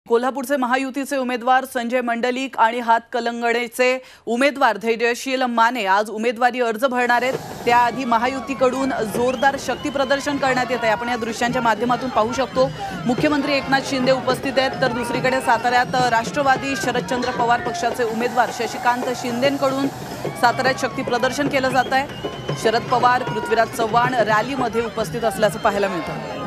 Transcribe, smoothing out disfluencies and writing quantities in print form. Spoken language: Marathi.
कोल्हापूरचे महायुतीचे उमेदवार संजय मंडलिक आणि हातकणंगलेचे उमेदवार धैर्यशील माने आज उमेदवारी अर्ज भरणार आहेत। त्याआधी महायुतीकडून जोरदार शक्ती प्रदर्शन करण्यात येत आहे। आपण या दृश्यांच्या माध्यमातून पाहू शकतो। मुख्यमंत्री एकनाथ शिंदे उपस्थित आहेत, तर दुसरीकडे साताऱ्यात राष्ट्रवादी शरदचंद्र पवार पक्षाचे उमेदवार शशिकांत शिंदेंकडून साताऱ्यात शक्ती प्रदर्शन केलं जात आहे। शरद पवार, पृथ्वीराज चव्हाण रॅलीमध्ये उपस्थित असल्याचं पाहायला मिळतं।